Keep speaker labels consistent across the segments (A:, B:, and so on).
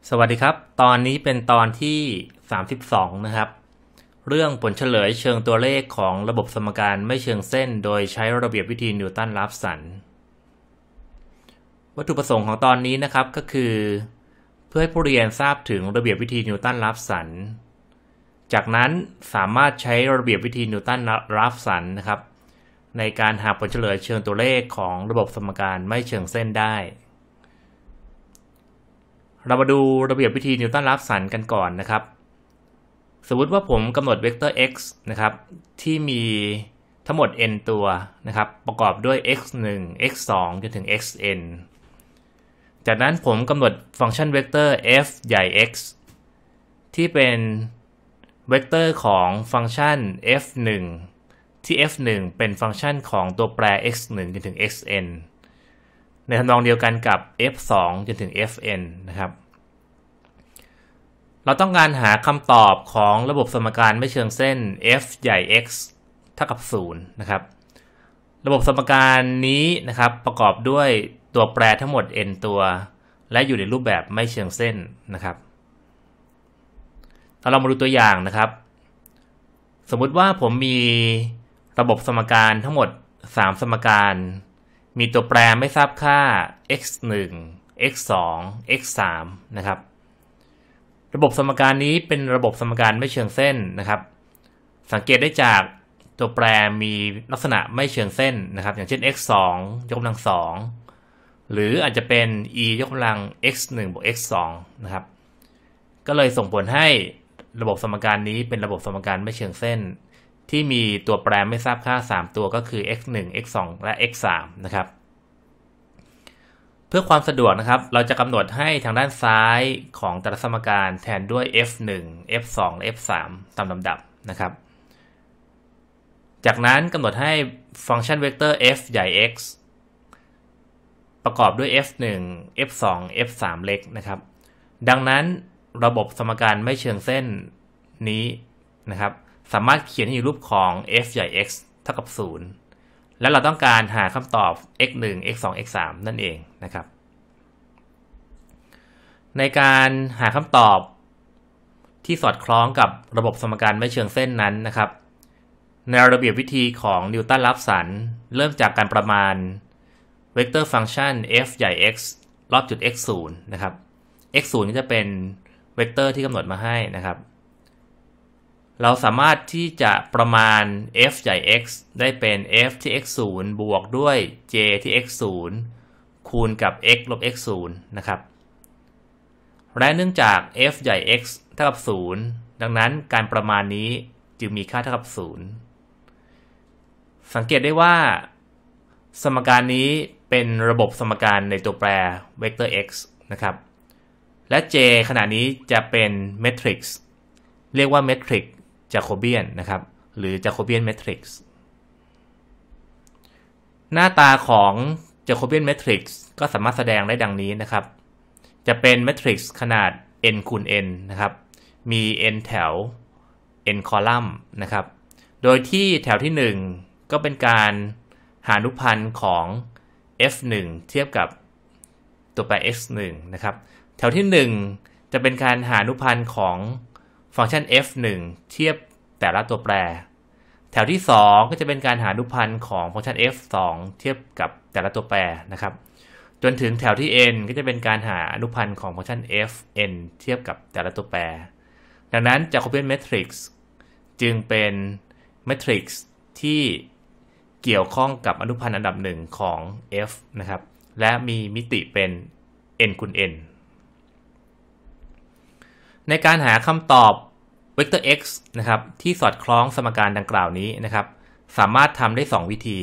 A: สวัสดีครับตอนนี้เป็นตอนที่32นะครับเรื่องผลเฉลยเชิงตัวเลขของระบบสมการไม่เชิงเส้นโดยใช้ระเบียบวิธีนิวตันราฟสันวัตถุประสงค์ของตอนนี้นะครับก็คือเพื่อให้ผู้เรียนทราบถึงระเบียบวิธีนิวตันราฟสันจากนั้นสามารถใช้ระเบียบวิธีนิวตันราฟสันนะครับในการหาผลเฉลยเชิงตัวเลขของระบบสมการไม่เชิงเส้นได้เรามาดูระเบียบวิธีนิวตันราฟสันกันก่อนนะครับสมมติว่าผมกำหนดเวกเตอร์ x นะครับที่มีทั้งหมด n ตัวนะครับประกอบด้วย x1 x2 จนถึง xn จากนั้นผมกำหนดฟังก์ชันเวกเตอร์ f ใหญ่ x ที่เป็นเวกเตอร์ของฟังก์ชัน f1 ที่ f1 เป็นฟังก์ชันของตัวแปร x1 จนถึง xnในทำนองเดียวกันกับ f2 จนถึง fn นะครับเราต้องการหาคำตอบของระบบสมการไม่เชิงเส้น f ใหญ่ x เท่ากับ0นะครับระบบสมการนี้นะครับประกอบด้วยตัวแปรทั้งหมด n ตัวและอยู่ในรูปแบบไม่เชิงเส้นนะครับเรามาดูตัวอย่างนะครับสมมุติว่าผมมีระบบสมการทั้งหมด3สมการมีตัวแปรไม่ทราบค่า x1 x2 x3 นะครับระบบสมการนี้เป็นระบบสมการไม่เชิงเส้นนะครับสังเกตได้จากตัวแปรมีลักษณะไม่เชิงเส้นนะครับอย่างเช่น x2 ยกกำลัง2หรืออาจจะเป็น e ยกกำลัง x1 บวก x2 นะครับก็เลยส่งผลให้ระบบสมการนี้เป็นระบบสมการไม่เชิงเส้นที่มีตัวแปรไม่ทราบค่า3ตัวก็คือ x1 x2 และ x3 นะครับเพื่อความสะดวกนะครับเราจะกำหนดให้ทางด้านซ้ายของแต่ละสมการแทนด้วย f1 f2 และ f3 ตามลำดับนะครับจากนั้นกำหนดให้ฟังก์ชันเวกเตอร์ f ใหญ่ x ประกอบด้วย f1 f2 f3 เล็กนะครับดังนั้นระบบสมการไม่เชิงเส้นนี้นะครับสามารถเขียนในรูปของ f ใหญ่ x เท่ากับ0และเราต้องการหาคำตอบ x1 x2 x3 นั่นเองนะครับในการหาคำตอบที่สอดคล้องกับระบบสมการไม่เชิงเส้นนั้นนะครับในระเบียบวิธีของนิวตันราฟสันเริ่มจากการประมาณเวกเตอร์ฟังก์ชัน f ใหญ่ x รอบจุด x0 นะครับ x0 นี่จะเป็นเวกเตอร์ที่กำหนดมาให้นะครับเราสามารถที่จะประมาณ f ใหญ่ x ได้เป็น f ที่ x0 บวกด้วย j ที่ x0 คูณกับ x ลบ x0 นะครับและเนื่องจาก f ใหญ่ x เท่ากับ0ดังนั้นการประมาณนี้จึงมีค่าเท่ากับ0สังเกตได้ว่าสมการนี้เป็นระบบสมการในตัวแปรเวกเตอร์ x นะครับและ j ขณะนี้จะเป็นเมทริกซ์เรียกว่าเมทริกซ์จาโคเบียนนะครับหรือจาโคเบียนเมทริกซ์หน้าตาของจาโคเบียนเมทริกซ์ก็สามารถแสดงได้ดังนี้นะครับจะเป็นเมทริกซ์ขนาด n คูณ n นะครับมี n แถว n คอลัมน์นะครับโดยที่แถวที่1ก็เป็นการหาอนุพันธ์ของ f1 เทียบกับตัวแปร x1 นะครับแถวที่1จะเป็นการหาอนุพันธ์ของฟังก์ชัน f1 เทียบแต่ละตัวแปรแถวที่2ก็จะเป็นการหาอนุพันธ์ของฟังก์ชัน f2 เทียบกับแต่ละตัวแปรนะครับจนถึงแถวที่ n ก็จะเป็นการหาอนุพันธ์ของฟังก์ชัน fn เทียบกับแต่ละตัวแปรดังนั้นจาโคเบียนเมทริกซ์จึงเป็นเมทริกซ์ที่เกี่ยวข้องกับอนุพันธ์อันดับ1ของ f นะครับและมีมิติเป็น n คูณ n ในการหาคำตอบเวกเตอร์ x นะครับที่สอดคล้องสมการดังกล่าวนี้นะครับสามารถทำได้2วิธี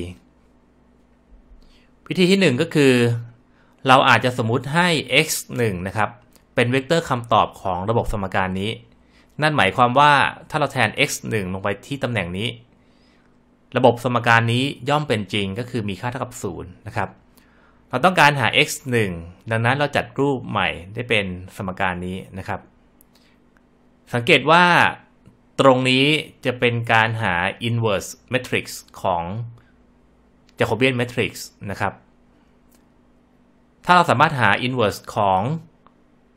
A: วิธีที่1ก็คือเราอาจจะสมมุติให้ x1 นะครับเป็นเวกเตอร์คำตอบของระบบสมการนี้นั่นหมายความว่าถ้าเราแทน x1 ลงไปที่ตำแหน่งนี้ระบบสมการนี้ย่อมเป็นจริงก็คือมีค่าเท่ากับ0นะครับเราต้องการหา x1 ดังนั้นเราจัดรูปใหม่ได้เป็นสมการนี้นะครับสังเกตว่าตรงนี้จะเป็นการหา inverse matrix ของ Jacobian matrix นะครับถ้าเราสามารถหา inverse ของ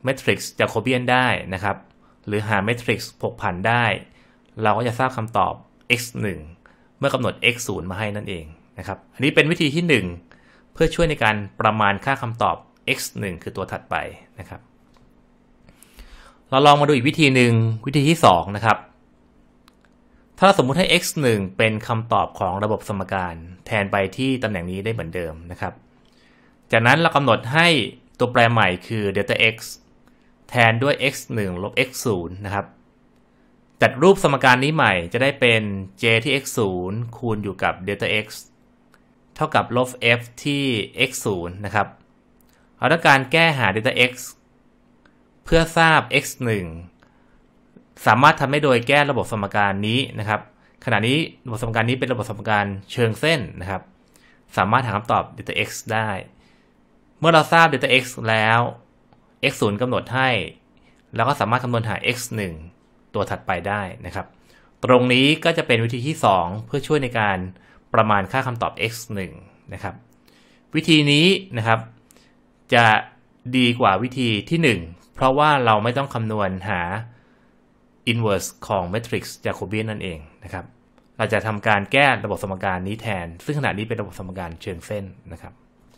A: เมทริกซ์จาโคเบียนได้นะครับหรือหาเมทริกซ์ผกผันได้เราก็จะทราบคำตอบ x 1เมื่อกำหนด x 0มาให้นั่นเองนะครับอันนี้เป็นวิธีที่1เพื่อช่วยในการประมาณค่าคำตอบ x 1คือตัวถัดไปนะครับเราลองมาดูอีกวิธีหนึ่งวิธีที่2นะครับถ้าเราสมมุติให้ x 1เป็นคำตอบของระบบสมการแทนไปที่ตำแหน่งนี้ได้เหมือนเดิมนะครับจากนั้นเรากำหนดให้ตัวแปรใหม่คือ delta x แทนด้วย x 1ลบ x 0นะครับจัดรูปสมการนี้ใหม่จะได้เป็น j ที่ x 0คูณอยู่กับ delta x เท่ากับลบ f ที่ x 0นะครับเราต้องการแก้หา delta x เพื่อทราบ x 1สามารถทำได้โดยแก้ระบบสมการนี้นะครับขณะนี้ระบบสมการนี้เป็นระบบสมการเชิงเส้นนะครับสามารถหาคำตอบ delta x ได้เมื่อเราทราบ delta x แล้ว x 0กำหนดให้แล้วก็สามารถคำนวณหา x 1ตัวถัดไปได้นะครับตรงนี้ก็จะเป็นวิธีที่2เพื่อช่วยในการประมาณค่าคำตอบ x 1นะครับวิธีนี้นะครับจะดีกว่าวิธีที่1เพราะว่าเราไม่ต้องคำนวณหา inverse ของ matrix Jacobian นั่นเองนะครับเราจะทำการแก้ระบบสมการนี้แทนซึ่งขณะนี้เป็นระบบสมการเชิงเส้นนะครับ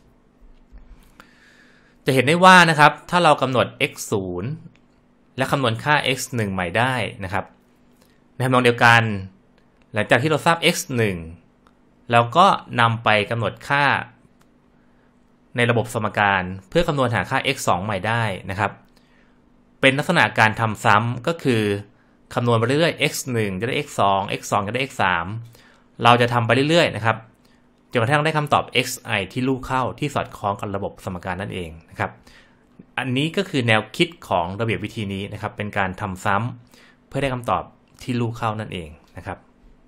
A: จะเห็นได้ว่านะครับถ้าเรากำหนด x 0และคำนวณค่า x 1ใหม่ได้นะครับในทำนองเดียวกันหลังจากที่เราทราบ x 1เราก็นำไปกำหนดค่าในระบบสมการเพื่อคำนวณหาค่า x 2ใหม่ได้นะครับเป็นลักษณะการทำซ้ำก็คือคำนวณไปเรื่อยๆ x 1จะได้ x 2 x 2จะได้ x 3เราจะทำไปเรื่อยๆนะครับจนกระทั่งได้คำตอบ xi ที่ลูกเข้าที่สอดคล้องกับระบบสมการนั่นเองนะครับอันนี้ก็คือแนวคิดของระเบียบวิธีนี้นะครับเป็นการทำซ้ำเพื่อได้คำตอบที่ลูกเข้านั่นเองนะครับ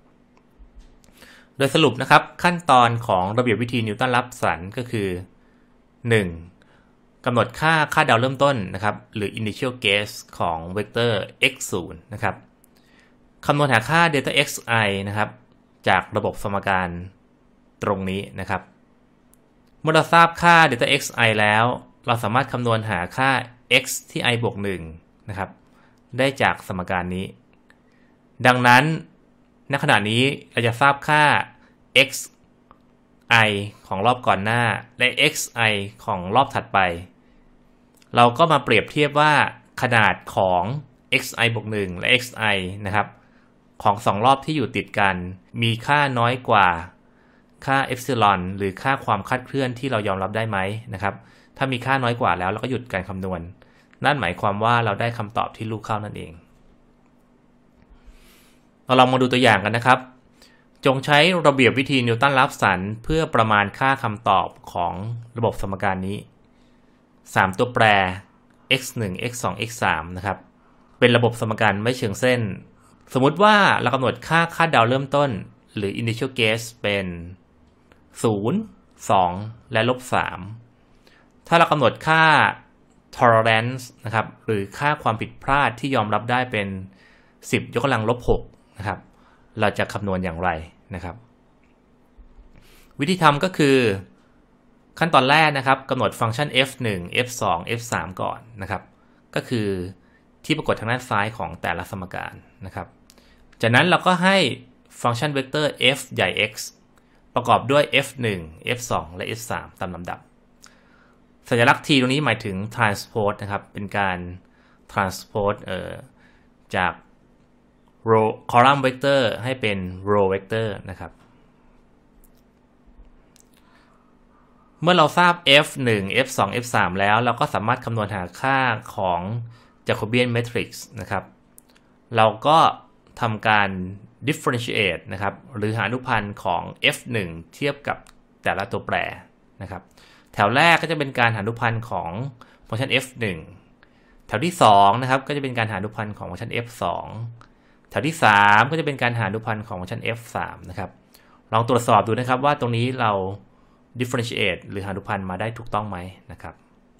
A: โดยสรุปนะครับขั้นตอนของระเบียบวิธีนิวตันรับสันก็คือ 1. กำหนดค่าเดาเริ่มต้นนะครับหรือ initial guess ของเวกเตอร์ x 0นะครับคำนวณหาค่า delta xi นะครับจากระบบสมการตรงนี้นะครับเมื่อเราทราบค่า delta xi แล้วเราสามารถคำนวณหาค่า x ที่ i บวก1นะครับได้จากสมการนี้ดังนั้นณขณะนี้เราจะทราบค่า xi ของรอบก่อนหน้าและ xi ของรอบถัดไปเราก็มาเปรียบเทียบว่าขนาดของ xi บวก1และ xi นะครับของ2รอบที่อยู่ติดกันมีค่าน้อยกว่าค่าเอปซิลอนหรือค่าความคลาดเคลื่อนที่เรายอมรับได้ไหมนะครับถ้ามีค่าน้อยกว่าแล้วเราก็หยุดการคำนวณนั่นหมายความว่าเราได้คำตอบที่ลูกเข้านั่นเองเราลองมาดูตัวอย่างกันนะครับจงใช้ระเบียบวิธีนิวตันรับสันเพื่อประมาณค่าคำตอบของระบบสมการนี้3ตัวแปร x 1 x 2 x 3นะครับเป็นระบบสมการไม่เชิงเส้นสมมุติว่าเรากำหนดค่าคาดเดาเริ่มต้นหรือ initial guess เป็น0 2และลบ3ถ้าเรากำหนดค่า tolerance นะครับหรือค่าความผิดพลาดที่ยอมรับได้เป็น10 ยกกำลังลบ6นะครับเราจะคำนวณอย่างไรนะครับวิธีทำก็คือขั้นตอนแรกนะครับกำหนดฟังก์ชัน f1 f2 f3 ก่อนนะครับก็คือที่ปรากฏทางด้านซ้ายของแต่ละสมการนะครับจากนั้นเราก็ให้ฟังก์ชันเวกเตอร์ f ใหญ่ x ประกอบด้วย f1 f2 และ f3 ตามลำดับสัญลักษณ์ t ตรงนี้หมายถึง transpose นะครับเป็นการ transpose จาก row column vector ให้เป็น row vector นะครับเมื่อเราทราบ f1 f2 f3 แล้วเราก็สามารถคำนวณหาค่าของ Jacobian matrix นะครับเราก็ทำการ differentiate นะครับหรือหาอนุพันธ์ของ f1 เทียบกับแต่ละตัวแปรนะครับแถวแรกก็จะเป็นการหาอนุพันธ์ของฟังก์ชัน f1 แถวที่2นะครับก็จะเป็นการหาอนุพันธ์ของฟังก์ชัน f2 แถวที่3ก็จะเป็นการหาอนุพันธ์ของฟังก์ชัน f3 นะครับลองตรวจสอบดูนะครับว่าตรงนี้เรา differentiate หรือหาอนุพันธ์มาได้ถูกต้องไหมนะครับ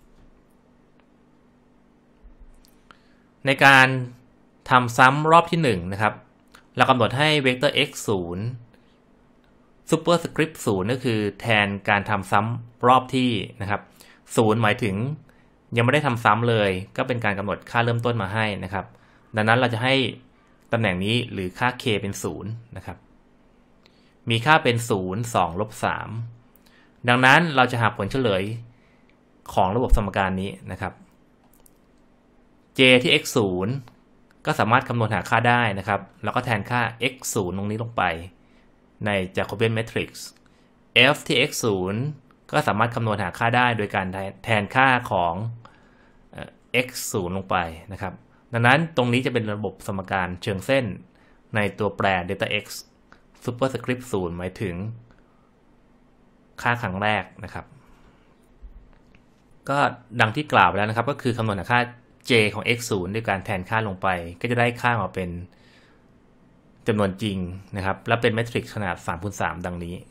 A: ในการทำซ้ำรอบที่1นะครับเรากำหนดให้เวกเตอร์ x 0 superscript 0ก็คือแทนการทำซ้ำรอบที่นะครับ0หมายถึงยังไม่ได้ทำซ้ำเลยก็เป็นการกำหนดค่าเริ่มต้นมาให้นะครับดังนั้นเราจะให้ตำแหน่งนี้หรือค่า k เป็น0นะครับมีค่าเป็น0 2 ลบ 3ดังนั้นเราจะหาผลเฉลยของระบบสมการนี้นะครับ j ที่ x 0ก็สามารถคำนวณหาค่าได้นะครับแล้วก็แทนค่า x 0ตรงนี้ลงไปใน Jacobian matrix f ที่ x 0ก็สามารถคำนวณหาค่าได้โดยการแทนค่าของ x 0ลงไปนะครับดังนั้นตรงนี้จะเป็นระบบสมการเชิงเส้นในตัวแปร delta x superscript 0หมายถึงค่าครั้งแรกนะครับก็ดังที่กล่าวไปแล้วนะครับก็คือคำนวณหาค่า j ของ x 0ด้วยการแทนค่าลงไปก็จะได้ค่ามาเป็นจำนวนจริงนะครับและเป็นแมทริกซ์ขนาด 3x3 ดังนี้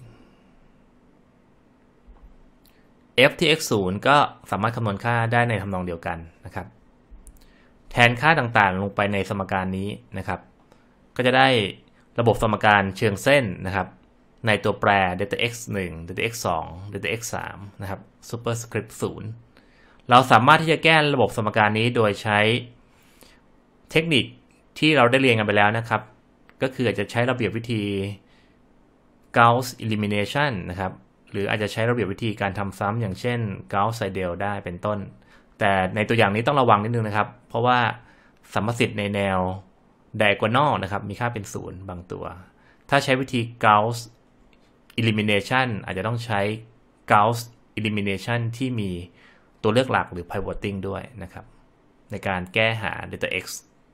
A: f ที่ x 0ก็สามารถคำนวณค่าได้ในทำนองเดียวกันนะครับแทนค่าต่างๆลงไปในสมการนี้นะครับก็จะได้ระบบสมการเชิงเส้นนะครับในตัวแปร delta x 1 delta x 2 delta x 3นะครับ superscript 0เราสามารถที่จะแก้ระบบสมการนี้โดยใช้เทคนิคที่เราได้เรียนกันไปแล้วนะครับก็คืออาจจะใช้ระเบียบวิธี Gauss elimination นะครับหรืออาจจะใช้ระเบียบวิธีการทำซ้ำอย่างเช่น Gauss-Seidel ได้เป็นต้นแต่ในตัวอย่างนี้ต้องระวังนิดนึงนะครับเพราะว่าสัมประสิทธิ์ในแนว diagonal นะครับมีค่าเป็น0บางตัวถ้าใช้วิธี Gauss elimination อาจจะต้องใช้ Gauss elimination ที่มีตัวเลือกหลักหรือ pivoting ด้วยนะครับในการแก้หา delta x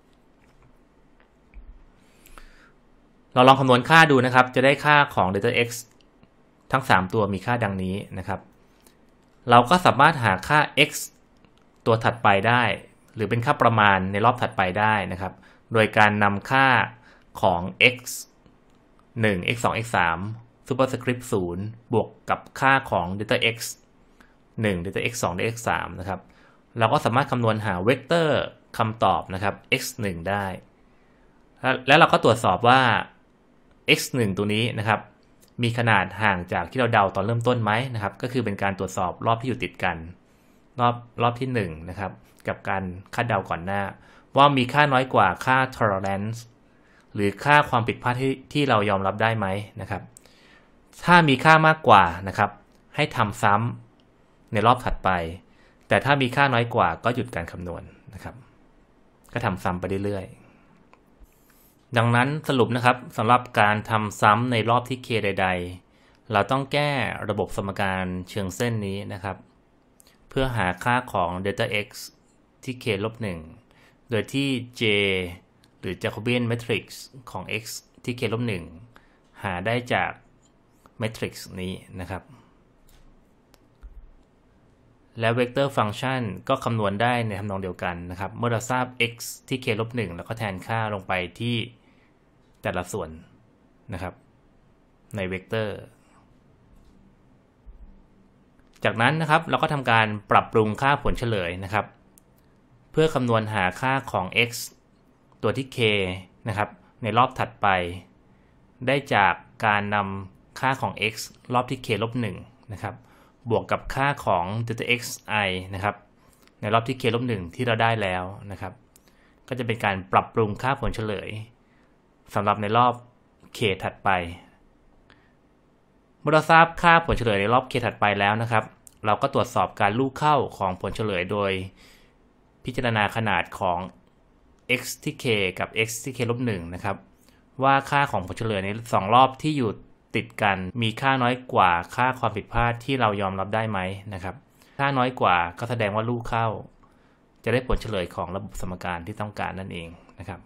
A: เราลองคำนวณค่าดูนะครับจะได้ค่าของ delta x ทั้ง3ตัวมีค่าดังนี้นะครับเราก็สามารถหาค่า x ตัวถัดไปได้หรือเป็นค่าประมาณในรอบถัดไปได้นะครับโดยการนำค่าของ x 1 x 2 x 3 superscript 0บวกกับค่าของ delta x 1 delta x 2 delta x 3นะครับเราก็สามารถคำนวณหาเวกเตอร์คำตอบนะครับ x 1ได้แล้วเราก็ตรวจสอบว่า x 1ตัวนี้นะครับมีขนาดห่างจากที่เราเดาตอนเริ่มต้นไหมนะครับก็คือเป็นการตรวจสอบรอบที่อยู่ติดกันรอบที่1นะครับกับการคาดเดาก่อนหน้าว่ามีค่าน้อยกว่าค่า tolerance หรือค่าความผิดพลาดที่เรายอมรับได้ไหมนะครับถ้ามีค่ามากกว่านะครับให้ทำซ้ำในรอบถัดไปแต่ถ้ามีค่าน้อยกว่าก็หยุดการคำนวณนะครับก็ทำซ้ำไปเรื่อยๆดังนั้นสรุปนะครับสำหรับการทำซ้ำในรอบที่ k ใดๆเราต้องแก้ระบบสมการเชิงเส้นนี้นะครับเพื่อหาค่าของ delta x ที่ k ลบ 1โดยที่ j หรือ Jacobian matrix ของ x ที่ k ลบ 1หาได้จาก matrix นี้นะครับและเวกเตอร์ฟังก์ชันก็คำนวณได้ในทำนองเดียวกันนะครับเมื่อเราทราบ x ที่ k ลบ 1แล้วก็แทนค่าลงไปที่แต่ละส่วนนะครับในเวกเตอร์จากนั้นนะครับเราก็ทำการปรับปรุงค่าผลเฉลยนะครับเพื่อคำนวณหาค่าของ x ตัวที่ k นะครับในรอบถัดไปได้จากการนำค่าของ x รอบที่ k ลบ 1นะครับบวกกับค่าของ delta x i นะครับในรอบที่ k ลบ 1ที่เราได้แล้วนะครับก็จะเป็นการปรับปรุงค่าผลเฉลยสำหรับในรอบ k ถัดไปเมื่อเราทราบค่าผลเฉลยในรอบ k ถัดไปแล้วนะครับเราก็ตรวจสอบการลูกเข้าของผลเฉลยโดยพิจารณาขนาดของ x ที่ k กับ x ที่ k ลบ 1นะครับว่าค่าของผลเฉลยใน2รอบที่อยู่ติดกันมีค่าน้อยกว่าค่าความผิดพลาดที่เรายอมรับได้ไหมนะครับถ้าน้อยกว่าก็แสดงว่าลูกเข้าจะได้ผลเฉลยของระบบสมการที่ต้องการนั่นเองนะครับ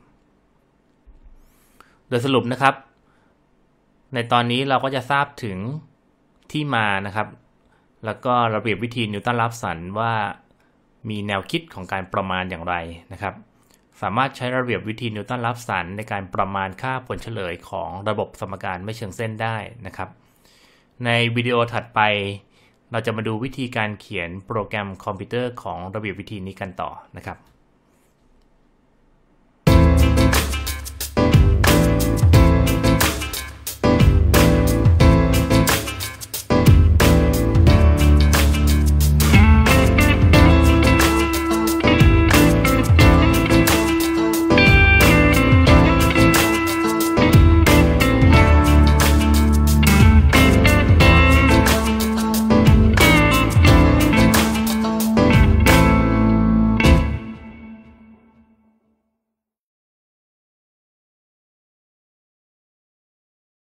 A: โดยสรุปนะครับในตอนนี้เราก็จะทราบถึงที่มานะครับแล้วก็ระเบียบวิธีนิวตันรับสันว่ามีแนวคิดของการประมาณอย่างไรนะครับสามารถใช้ระเบียบวิธีนิวตันรับสันในการประมาณค่าผลเฉลยของระบบสมการไม่เชิงเส้นได้นะครับในวิดีโอถัดไปเราจะมาดูวิธีการเขียนโปรแกรมคอมพิวเตอร์ของระเบียบวิธีนี้กันต่อนะครับ